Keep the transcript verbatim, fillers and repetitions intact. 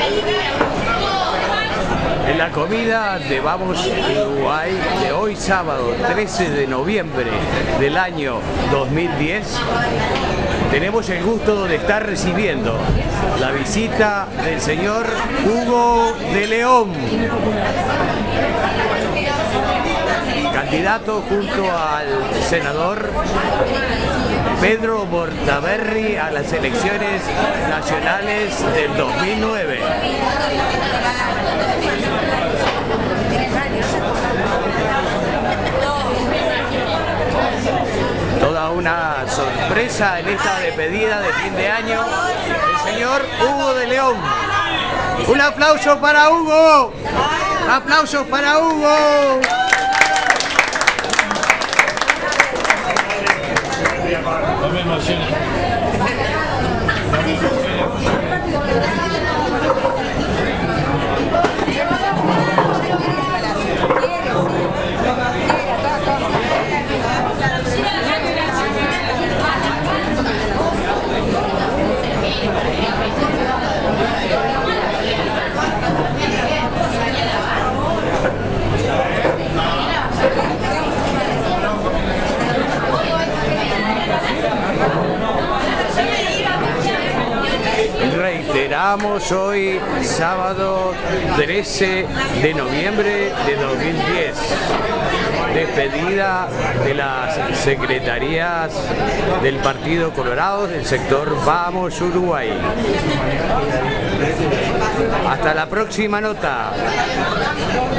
En la comida de Vamos Uruguay de hoy sábado trece de noviembre del año dos mil diez, tenemos el gusto de estar recibiendo la visita del señor Hugo de León, candidato junto al senador Pedro Bordaberry a las elecciones nacionales del dos mil nueve. Toda una sorpresa en esta despedida de fin de año, el señor Hugo de León. Un aplauso para Hugo. Aplausos para Hugo. No me emociones. Reiteramos hoy, sábado trece de noviembre de dos mil diez, despedida de las secretarías del Partido Colorado del sector Vamos Uruguay. Hasta la próxima nota.